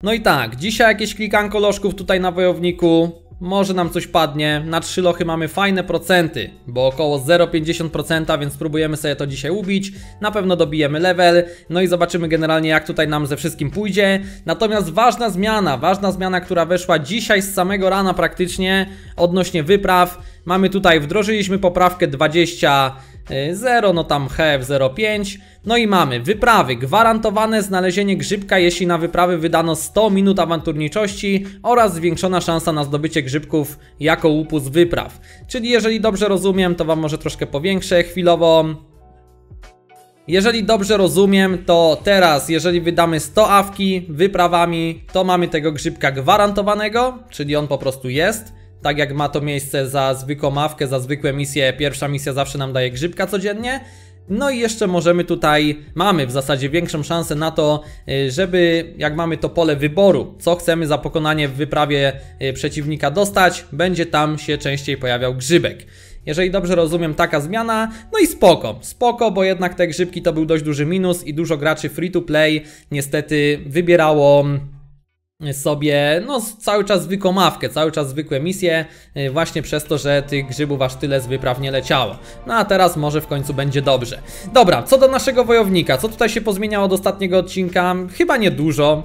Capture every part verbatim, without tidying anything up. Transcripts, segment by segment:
No i tak, dzisiaj jakieś klikanko lożków tutaj na wojowniku. Może nam coś padnie. Na trzy lochy mamy fajne procenty, bo około zero przecinek pięćdziesiąt procent, więc spróbujemy sobie to dzisiaj ubić. Na pewno dobijemy level, no i zobaczymy generalnie, jak tutaj nam ze wszystkim pójdzie. Natomiast ważna zmiana, ważna zmiana, która weszła dzisiaj z samego rana praktycznie odnośnie wypraw. Mamy tutaj, wdrożyliśmy poprawkę dwadzieścia zero, no tam H F zero przecinek pięć. No i mamy wyprawy, gwarantowane znalezienie grzybka, jeśli na wyprawy wydano sto minut awanturniczości oraz zwiększona szansa na zdobycie grzybków jako łupu z wypraw. Czyli jeżeli dobrze rozumiem, to wam może troszkę powiększę chwilowo. Jeżeli dobrze rozumiem, to teraz jeżeli wydamy sto awki wyprawami, to mamy tego grzybka gwarantowanego, czyli on po prostu jest. Tak jak ma to miejsce za zwykłą awkę, za zwykłe misje, pierwsza misja zawsze nam daje grzybka codziennie. No i jeszcze możemy tutaj, mamy w zasadzie większą szansę na to, żeby jak mamy to pole wyboru, co chcemy za pokonanie w wyprawie przeciwnika dostać, będzie tam się częściej pojawiał grzybek. Jeżeli dobrze rozumiem, taka zmiana, no i spoko, spoko, bo jednak te grzybki to był dość duży minus i dużo graczy free to play niestety wybierało sobie, no cały czas zwykłą awkę, cały czas zwykłe misje, właśnie przez to, że tych grzybów aż tyle z wypraw nie leciało. No a teraz może w końcu będzie dobrze. Dobra, co do naszego wojownika, co tutaj się pozmieniało od ostatniego odcinka? Chyba nie dużo.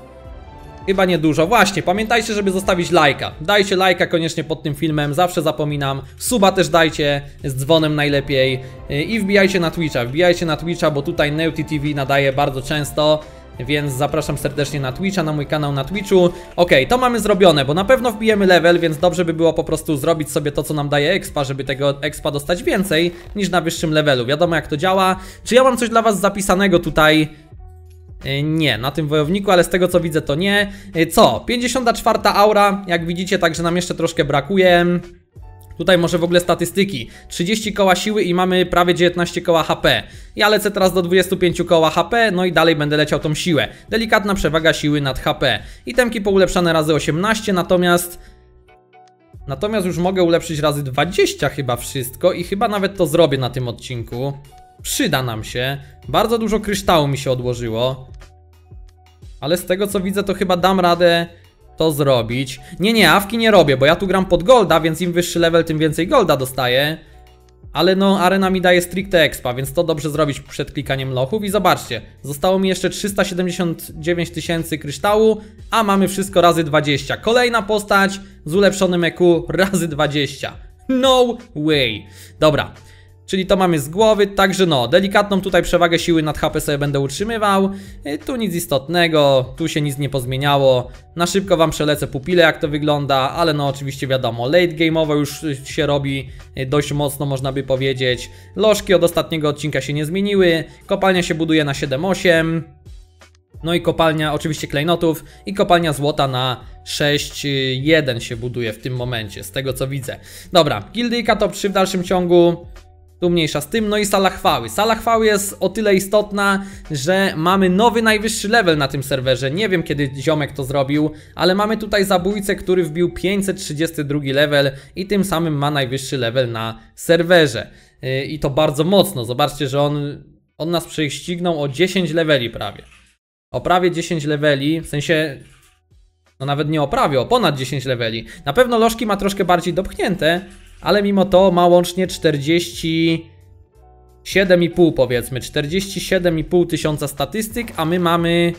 Chyba nie dużo. Właśnie, pamiętajcie, żeby zostawić lajka. Dajcie lajka koniecznie pod tym filmem, zawsze zapominam. Suba też dajcie, z dzwonem najlepiej. I wbijajcie na Twitcha, wbijajcie na Twitcha, bo tutaj Neuty T V nadaje bardzo często. Więc zapraszam serdecznie na Twitcha, na mój kanał na Twitchu. Ok, to mamy zrobione, bo na pewno wbijemy level, więc dobrze by było po prostu zrobić sobie to, co nam daje expa, żeby tego expa dostać więcej niż na wyższym levelu. Wiadomo, jak to działa. Czy ja mam coś dla was zapisanego tutaj? Nie, na tym wojowniku, ale z tego co widzę to nie. Co? pięćdziesiąta czwarta aura, jak widzicie, także nam jeszcze troszkę brakuje. Tutaj może w ogóle statystyki. trzydzieści koła siły i mamy prawie dziewiętnaście koła H P. Ja lecę teraz do dwudziestu pięciu koła H P, no i dalej będę leciał tą siłę. Delikatna przewaga siły nad H P. Itemki poulepszane razy osiemnaście, natomiast... Natomiast już mogę ulepszyć razy dwadzieścia chyba wszystko i chyba nawet to zrobię na tym odcinku. Przyda nam się. Bardzo dużo kryształu mi się odłożyło. Ale z tego co widzę, to chyba dam radę to zrobić. Nie, nie, awki nie robię, bo ja tu gram pod golda, więc im wyższy level, tym więcej golda dostaję. Ale no, arena mi daje stricte expa, więc to dobrze zrobić przed klikaniem lochów. I zobaczcie, zostało mi jeszcze trzysta siedemdziesiąt dziewięć tysięcy kryształu, a mamy wszystko razy dwadzieścia. Kolejna postać z ulepszonym E Q razy dwadzieścia. No way. Dobra. Czyli to mamy z głowy, także no, delikatną tutaj przewagę siły nad H P sobie będę utrzymywał. Tu nic istotnego, tu się nic nie pozmieniało. Na szybko wam przelecę pupile, jak to wygląda, ale no oczywiście wiadomo, late game'owo już się robi dość mocno, można by powiedzieć. Lożki od ostatniego odcinka się nie zmieniły, kopalnia się buduje na siedem osiem. No i kopalnia oczywiście klejnotów i kopalnia złota na sześć jeden się buduje w tym momencie, z tego co widzę. Dobra, gildyjka top trzy w dalszym ciągu. Tu mniejsza z tym, no i sala chwały. Sala chwały jest o tyle istotna, że mamy nowy najwyższy level na tym serwerze. Nie wiem kiedy ziomek to zrobił, ale mamy tutaj zabójcę, który wbił pięćset trzydziesty drugi level i tym samym ma najwyższy level na serwerze. I to bardzo mocno. Zobaczcie, że on, on nas prześcignął o dziesięć leveli prawie. O prawie dziesięć leveli, w sensie... No nawet nie o prawie, o ponad dziesięć leveli. Na pewno lożki ma troszkę bardziej dopchnięte, ale mimo to ma łącznie czterdzieści siedem i pół powiedzmy, czterdzieści siedem i pół tysiąca statystyk, a my mamy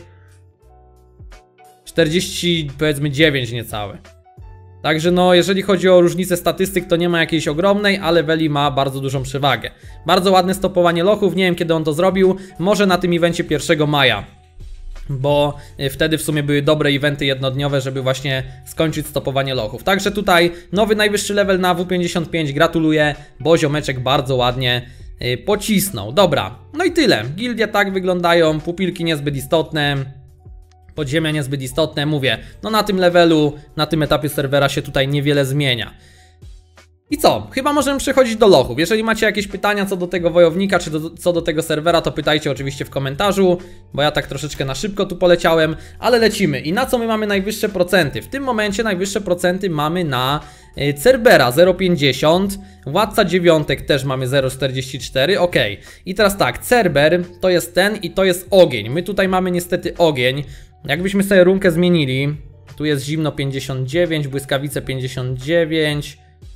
czterdzieści powiedzmy dziewięć niecałe. Także no, jeżeli chodzi o różnicę statystyk, to nie ma jakiejś ogromnej, ale Veli ma bardzo dużą przewagę. Bardzo ładne stopowanie lochów, nie wiem kiedy on to zrobił, może na tym evencie pierwszego maja. Bo wtedy w sumie były dobre eventy jednodniowe, żeby właśnie skończyć stopowanie lochów. Także tutaj nowy najwyższy level na W pięćdziesiąt pięć, gratuluję, bo ziomeczek bardzo ładnie pocisnął. Dobra, no i tyle. Gildie tak wyglądają, pupilki niezbyt istotne, podziemia niezbyt istotne, mówię, no na tym levelu, na tym etapie serwera się tutaj niewiele zmienia. I co? Chyba możemy przechodzić do lochów. Jeżeli macie jakieś pytania co do tego wojownika, czy do, co do tego serwera, to pytajcie oczywiście w komentarzu, bo ja tak troszeczkę na szybko tu poleciałem, ale lecimy. I na co my mamy najwyższe procenty? W tym momencie najwyższe procenty mamy na y, Cerbera zero przecinek pięćdziesiąt, Władca Dziewiątek też mamy zero przecinek czterdzieści cztery, ok. I teraz tak, Cerber to jest ten i to jest ogień. My tutaj mamy niestety ogień. Jakbyśmy sobie runkę zmienili. Tu jest zimno pięćdziesiąt dziewięć, błyskawice pięćdziesiąt dziewięć.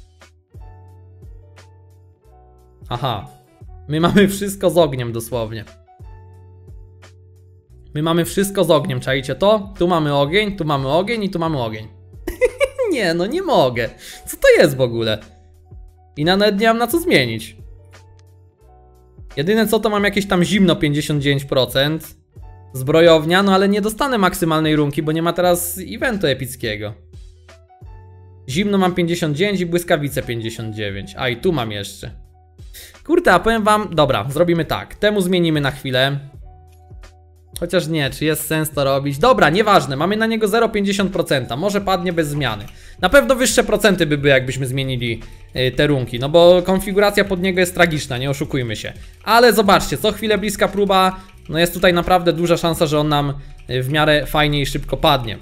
Aha. My mamy wszystko z ogniem dosłownie. My mamy wszystko z ogniem, czajcie to? Tu mamy ogień, tu mamy ogień i tu mamy ogień. Nie, no nie mogę. Co to jest w ogóle? I nawet nie mam na co zmienić. Jedyne co to mam jakieś tam zimno pięćdziesiąt dziewięć procent. Zbrojownia, no ale nie dostanę maksymalnej runki, bo nie ma teraz eventu epickiego. Zimno mam pięćdziesiąt dziewięć i błyskawice pięćdziesiąt dziewięć. A i tu mam jeszcze. Kurde, a powiem wam, dobra, zrobimy tak. Temu zmienimy na chwilę. Chociaż nie, czy jest sens to robić? Dobra, nieważne, mamy na niego zero przecinek pięćdziesiąt procent. Może padnie bez zmiany. Na pewno wyższe procenty by były, jakbyśmy zmienili yy, te runki. No bo konfiguracja pod niego jest tragiczna, nie oszukujmy się. Ale zobaczcie, co chwilę bliska próba. No jest tutaj naprawdę duża szansa, że on nam yy, w miarę fajnie i szybko padnie.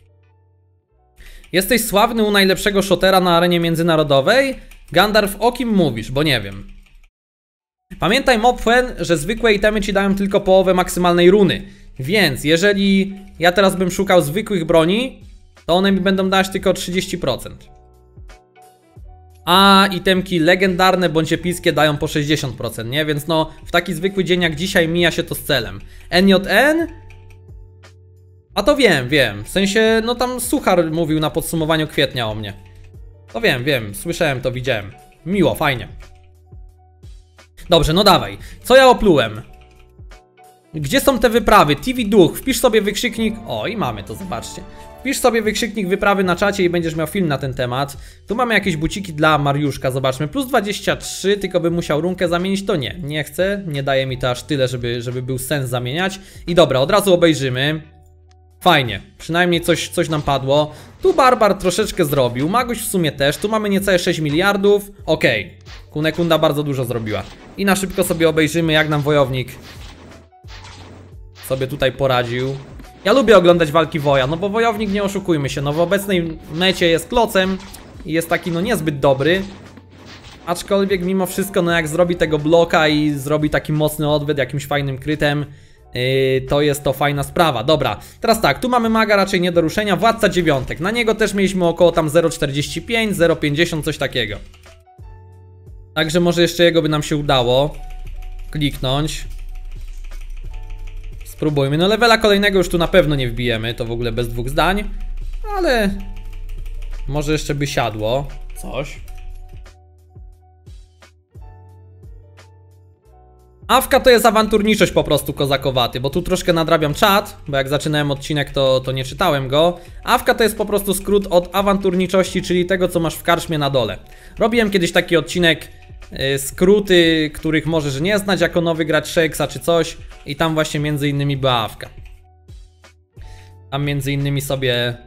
Jesteś sławny u najlepszego shotera na arenie międzynarodowej? Gandalf, o kim mówisz? Bo nie wiem. Pamiętaj, Mopfen, że zwykłe itemy ci dają tylko połowę maksymalnej runy. Więc jeżeli ja teraz bym szukał zwykłych broni, to one mi będą dać tylko trzydzieści procent. A itemki legendarne bądź epickie dają po sześćdziesiąt procent, nie? Więc no, w taki zwykły dzień jak dzisiaj mija się to z celem. N J N? A to wiem, wiem. W sensie, no tam Suchar mówił na podsumowaniu kwietnia o mnie. To wiem, wiem. Słyszałem to, widziałem. Miło, fajnie. Dobrze, no dawaj. Co ja oplułem? Gdzie są te wyprawy? T V Duch, wpisz sobie wykrzyknik. O, i mamy to, zobaczcie. Wpisz sobie wykrzyknik wyprawy na czacie i będziesz miał film na ten temat. Tu mamy jakieś buciki dla Mariuszka, zobaczmy. Plus dwadzieścia trzy, tylko bym musiał runkę zamienić. To nie, nie chcę. Nie daje mi to aż tyle, żeby, żeby był sens zamieniać. I dobra, od razu obejrzymy. Fajnie, przynajmniej coś, coś nam padło. Tu Barbar troszeczkę zrobił, Maguś w sumie też. Tu mamy niecałe sześć miliardów. Okej, okay. Kunekunda bardzo dużo zrobiła. I na szybko sobie obejrzymy, jak nam wojownik sobie tutaj poradził. Ja lubię oglądać walki woja, no bo wojownik, nie oszukujmy się, no w obecnej mecie jest klocem i jest taki no niezbyt dobry. Aczkolwiek mimo wszystko, no jak zrobi tego bloka i zrobi taki mocny odwet jakimś fajnym krytem, Yy, to jest to fajna sprawa. Dobra, teraz tak, tu mamy maga raczej nie do ruszenia. Władca dziewiątek, na niego też mieliśmy około tam zero przecinek czterdzieści pięć, zero przecinek pięćdziesiąt, coś takiego. Także może jeszcze jego by nam się udało kliknąć. Spróbujmy, no levela kolejnego już tu na pewno nie wbijemy, to w ogóle bez dwóch zdań. Ale może jeszcze by siadło coś. Awka to jest awanturniczość po prostu kozakowaty, bo tu troszkę nadrabiam czat, bo jak zaczynałem odcinek to, to nie czytałem go. Awka to jest po prostu skrót od awanturniczości, czyli tego co masz w karczmie na dole. Robiłem kiedyś taki odcinek, yy, skróty, których możesz nie znać jako nowy gracz Shakesa czy coś i tam właśnie między innymi była awka. Tam między innymi sobie,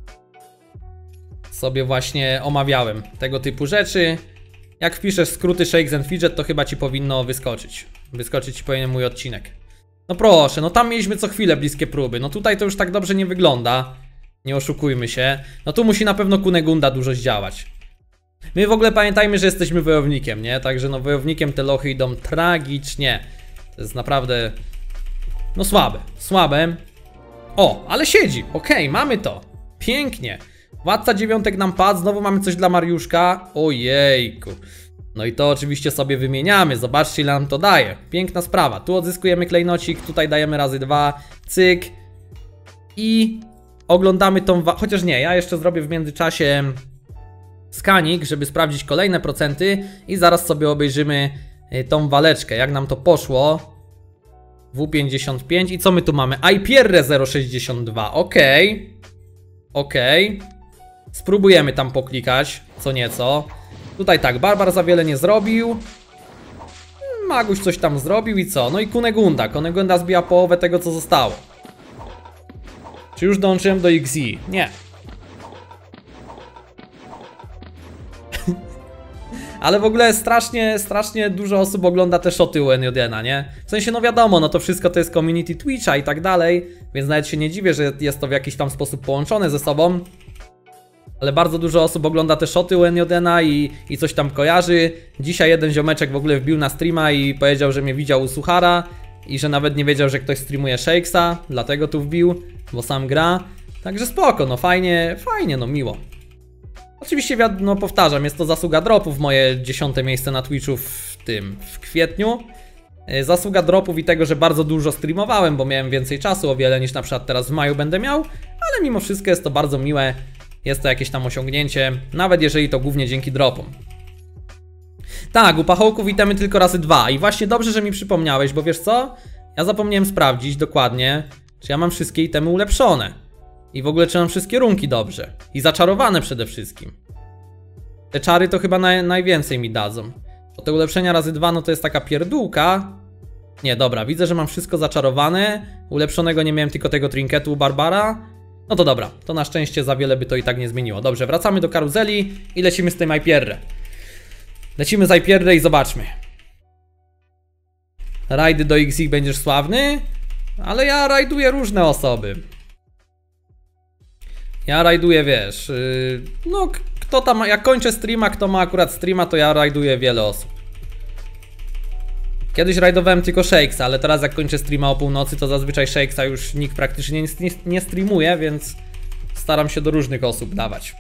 sobie właśnie omawiałem tego typu rzeczy. Jak wpiszesz skróty Shakes and Fidget, to chyba ci powinno wyskoczyć. Wyskoczyć ci powinien mój odcinek. No proszę, no tam mieliśmy co chwilę bliskie próby. No tutaj to już tak dobrze nie wygląda. Nie oszukujmy się. No tu musi na pewno Kunegunda dużo zdziałać. My w ogóle pamiętajmy, że jesteśmy wojownikiem, nie? Także no wojownikiem te lochy idą tragicznie. To jest naprawdę... no słabe, słabe. O, ale siedzi, okej, okay, mamy to. Pięknie. Władca dziewiątek nam padł, znowu mamy coś dla Mariuszka. Ojejku. No i to oczywiście sobie wymieniamy, zobaczcie ile nam to daje. Piękna sprawa, tu odzyskujemy klejnocik, tutaj dajemy razy dwa, cyk. I oglądamy tą, chociaż nie, ja jeszcze zrobię w międzyczasie skanik, żeby sprawdzić kolejne procenty. I zaraz sobie obejrzymy tą waleczkę, jak nam to poszło. W pięćdziesiąt pięć i co my tu mamy? Aipierre zero przecinek sześćdziesiąt dwa, okej. Okej. Spróbujemy tam poklikać, co nieco. Tutaj tak, Barbar za wiele nie zrobił. Maguś coś tam zrobił i co? No i Kunegunda. Kunegunda zbija połowę tego, co zostało. Czy już dołączyłem do X I? Nie. Ale w ogóle strasznie, strasznie dużo osób ogląda te shoty u N J N a, nie? W sensie, no wiadomo, no to wszystko to jest community Twitcha i tak dalej, więc nawet się nie dziwię, że jest to w jakiś tam sposób połączone ze sobą. Ale bardzo dużo osób ogląda te shoty u N J N a i, i coś tam kojarzy. Dzisiaj jeden ziomeczek w ogóle wbił na streama i powiedział, że mnie widział u Suchara i że nawet nie wiedział, że ktoś streamuje Shakesa, dlatego tu wbił, bo sam gra. Także spoko, no fajnie, fajnie, no miło. Oczywiście, no powtarzam, jest to zasługa dropów, moje dziesiąte miejsce na Twitchu w tym, w kwietniu. Zasługa dropów i tego, że bardzo dużo streamowałem, bo miałem więcej czasu, o wiele niż na przykład teraz w maju będę miał. Ale mimo wszystko jest to bardzo miłe, jest to jakieś tam osiągnięcie, nawet jeżeli to głównie dzięki dropom. Tak, u pachołków itemy tylko razy dwa i właśnie dobrze, że mi przypomniałeś, bo wiesz co? Ja zapomniałem sprawdzić dokładnie, czy ja mam wszystkie itemy ulepszone. I w ogóle czy mam wszystkie runki dobrze. I zaczarowane przede wszystkim. Te czary to chyba naj, najwięcej mi dadzą. Bo te ulepszenia razy dwa no to jest taka pierdółka. Nie, dobra, widzę, że mam wszystko zaczarowane. Ulepszonego nie miałem, tylko tego trinketu u Barbara. No to dobra, to na szczęście za wiele by to i tak nie zmieniło. Dobrze, wracamy do karuzeli i lecimy z tym Ajpierre. Lecimy z Ajpierre i zobaczmy. Rajdy do X ich będziesz sławny? Ale ja rajduję różne osoby. Ja rajduję, wiesz, yy, no kto tam, jak kończę streama, kto ma akurat streama, to ja rajduję wiele osób. Kiedyś rajdowałem tylko Shakesa, ale teraz jak kończę streama o północy, to zazwyczaj Shakesa już nikt praktycznie nie, nie, nie streamuje, więc staram się do różnych osób dawać.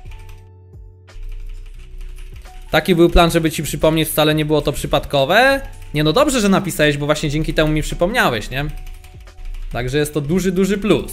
Taki był plan, żeby ci przypomnieć, wcale nie było to przypadkowe. Nie no dobrze, że napisałeś, bo właśnie dzięki temu mi przypomniałeś, nie? Także jest to duży, duży plus.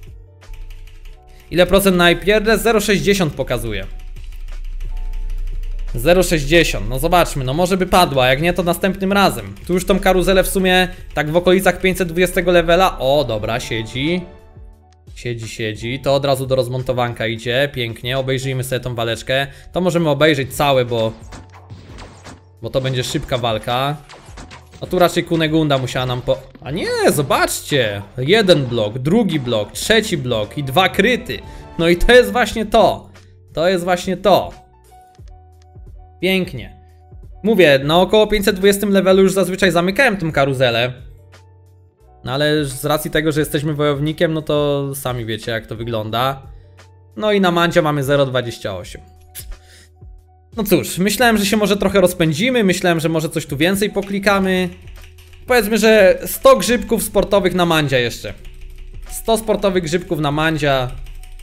Ile procent na Ajpierre? zero przecinek sześćdziesiąt pokazuje. zero przecinek sześćdziesiąt, no zobaczmy, no może by padła, jak nie to następnym razem. Tu już tą karuzelę w sumie tak w okolicach pięćset dwudziestego levela. O, dobra, siedzi. Siedzi, siedzi, to od razu do rozmontowanka idzie, pięknie, obejrzyjmy sobie tą waleczkę. To możemy obejrzeć całe, bo Bo to będzie szybka walka. No tu raczej Kunegunda musiała nam po... A nie, zobaczcie! Jeden blok, drugi blok, trzeci blok i dwa kryty. No i to jest właśnie to. To jest właśnie to. Pięknie. Mówię, na około pięćset dwudziestym levelu już zazwyczaj zamykałem tą karuzelę. No ale z racji tego, że jesteśmy wojownikiem, no to sami wiecie jak to wygląda. No i na Mandzia mamy zero przecinek dwadzieścia osiem. No cóż, myślałem, że się może trochę rozpędzimy, myślałem, że może coś tu więcej poklikamy. Powiedzmy, że sto grzybków sportowych na Mandzia jeszcze. sto sportowych grzybków na Mandzia.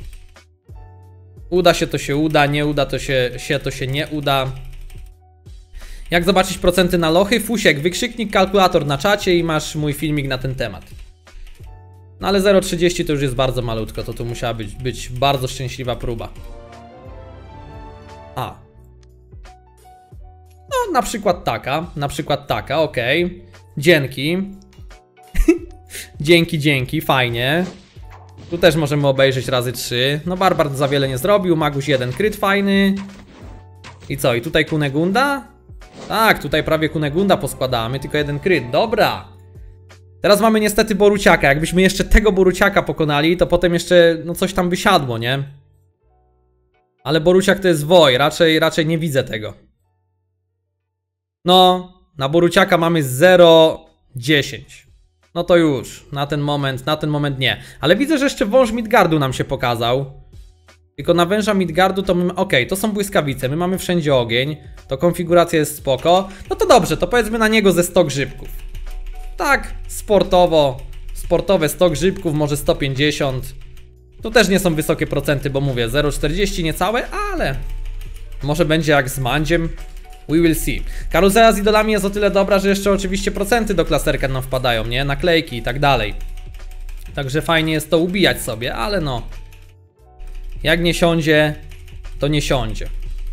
Uda się to się uda, nie uda to się, się to się nie uda. Jak zobaczyć procenty na lochy? Fusiek, wykrzyknik kalkulator na czacie i masz mój filmik na ten temat. No ale zero przecinek trzydzieści to już jest bardzo malutko, to tu musiała być, być bardzo szczęśliwa próba. A. No na przykład taka, na przykład taka, okej. Okay. Dzięki. Dzięki, dzięki, fajnie. Tu też możemy obejrzeć razy trzy. No Barbar za wiele nie zrobił, Maguś jeden kryt fajny. I co, i tutaj Kunegunda? Tak, tutaj prawie Kunegunda poskładamy, tylko jeden kryt, dobra. Teraz mamy niestety Boruciaka, jakbyśmy jeszcze tego Boruciaka pokonali, to potem jeszcze, no coś tam by siadło, nie? Ale Boruciak to jest woj, raczej, raczej nie widzę tego. No, na Boruciaka mamy zero przecinek dziesięć. No to już, na ten moment, na ten moment nie. Ale widzę, że jeszcze wąż Midgardu nam się pokazał. Tylko na węża Midgardu to my... Okej, okay, to są błyskawice, my mamy wszędzie ogień. To konfiguracja jest spoko. No to dobrze, to powiedzmy na niego ze sto grzybków. Tak, sportowo. Sportowe sto grzybków, może sto pięćdziesiąt. Tu też nie są wysokie procenty, bo mówię zero przecinek czterdzieści niecałe, ale... Może będzie jak z Mandziem. We will see. Karuzela z idolami jest o tyle dobra, że jeszcze oczywiście procenty do klaserka nam wpadają, nie? Naklejki i tak dalej. Także fajnie jest to ubijać sobie, ale no... Jak nie siądzie, to nie siądzie.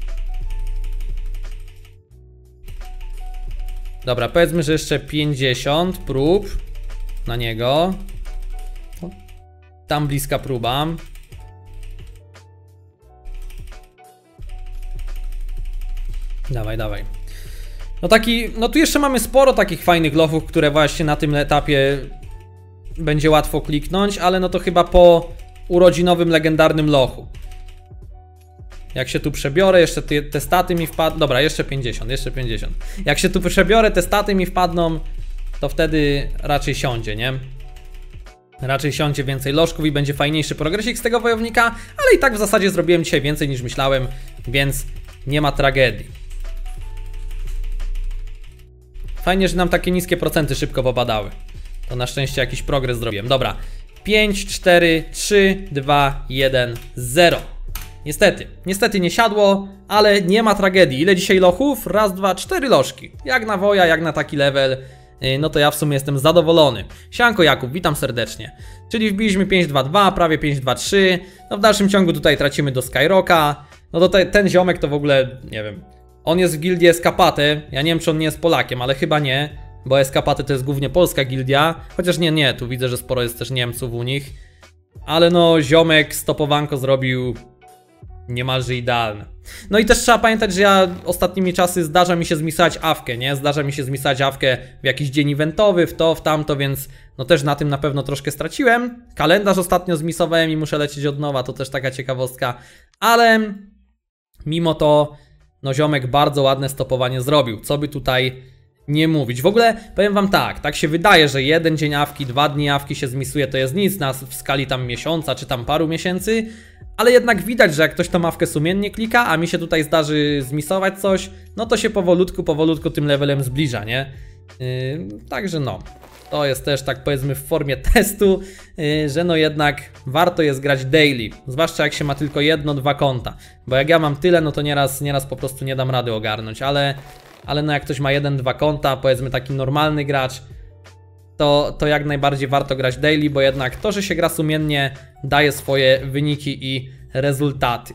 Dobra, powiedzmy, że jeszcze pięćdziesiąt prób na niego. Tam bliska próba. Dawaj, dawaj. No taki, no tu jeszcze mamy sporo takich fajnych lochów, które właśnie na tym etapie będzie łatwo kliknąć, ale no to chyba po urodzinowym legendarnym lochu. Jak się tu przebiorę, jeszcze te, te staty mi wpadną. Dobra, jeszcze pięćdziesiąt, jeszcze pięćdziesiąt. Jak się tu przebiorę, te staty mi wpadną, to wtedy raczej siądzie, nie? Raczej siądzie więcej lożków i będzie fajniejszy progresik z tego wojownika, ale i tak w zasadzie zrobiłem dzisiaj więcej niż myślałem, więc nie ma tragedii. Fajnie, że nam takie niskie procenty szybko popadały. To na szczęście jakiś progres zrobiłem. Dobra, pięć, cztery, trzy, dwa, jeden, zero. Niestety, niestety nie siadło, ale nie ma tragedii. Ile dzisiaj lochów? Raz, dwa, cztery lożki. Jak na woja, jak na taki level, no to ja w sumie jestem zadowolony. Sianko Jakub, witam serdecznie. Czyli wbiliśmy pięć dwa dwa, prawie pięć dwa trzy. No w dalszym ciągu tutaj tracimy do Skyrocka. No to te, ten ziomek to w ogóle, nie wiem. On jest w gildii Escapaty. Ja nie wiem, czy on nie jest Polakiem, ale chyba nie. Bo Escapaty to jest głównie polska gildia. Chociaż nie, nie, tu widzę, że sporo jest też Niemców u nich. Ale no, ziomek stopowanko zrobił niemalże idealne. No i też trzeba pamiętać, że ja ostatnimi czasy zdarza mi się zmisać awkę, nie? Zdarza mi się zmisać awkę w jakiś dzień eventowy, w to, w tamto, więc no też na tym na pewno troszkę straciłem. Kalendarz ostatnio zmisowałem i muszę lecieć od nowa, to też taka ciekawostka. Ale mimo to, no ziomek bardzo ładne stopowanie zrobił, co by tutaj nie mówić. W ogóle powiem wam tak, tak się wydaje, że jeden dzień awki, dwa dni awki się zmisuje, to jest nic na, w skali tam miesiąca, czy tam paru miesięcy. Ale jednak widać, że jak ktoś tą awkę sumiennie klika, a mi się tutaj zdarzy zmisować coś, no to się powolutku, powolutku tym levelem zbliża, nie? Yy, także no, to jest też tak powiedzmy w formie testu, yy, że no jednak warto jest grać daily. Zwłaszcza jak się ma tylko jedno, dwa konta. Bo jak ja mam tyle, no to nieraz, nieraz po prostu nie dam rady ogarnąć, ale, ale no jak ktoś ma jeden, dwa konta, powiedzmy taki normalny gracz, To, to jak najbardziej warto grać daily, bo jednak to, że się gra sumiennie, daje swoje wyniki i rezultaty.